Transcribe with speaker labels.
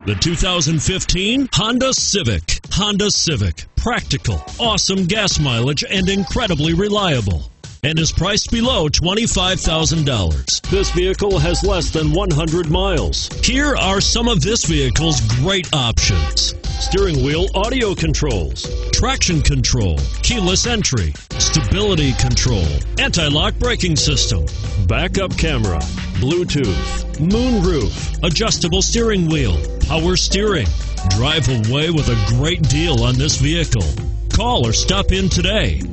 Speaker 1: The 2015 Honda Civic. Honda Civic. Practical, awesome gas mileage, and incredibly reliable. And is priced below $25,000. This vehicle has less than 100 miles. Here are some of this vehicle's great options: steering wheel audio controls, traction control, keyless entry, stability control, anti-lock braking system, backup camera, Bluetooth, moonroof, adjustable steering wheel, power steering. Drive away with a great deal on this vehicle. Call or stop in today.